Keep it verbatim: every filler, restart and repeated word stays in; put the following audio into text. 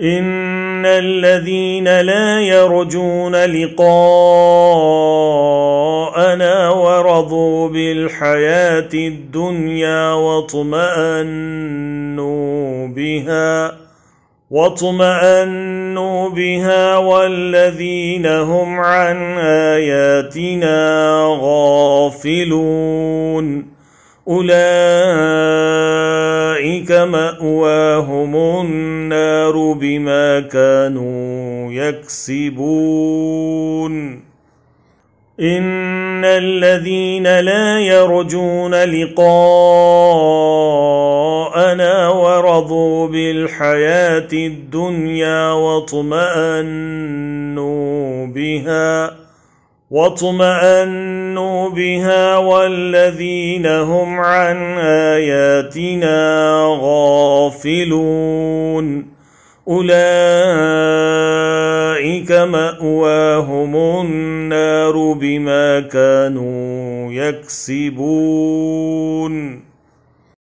إن الذين لا يرجون لقاءنا ورضوا بالحياة الدنيا واطمأنوا بها واطمأنوا بها والذين هم عن آياتنا غافلون أولئك مأواهم النار بما كانوا يكسبون إن الذين لا يرجون لقاءنا ورضوا بالحياة الدنيا واطمأنوا بها واطمأنوا بها والذين هم عن آياتنا غافلون أولئك مأواهم النار بما كانوا يكسبون.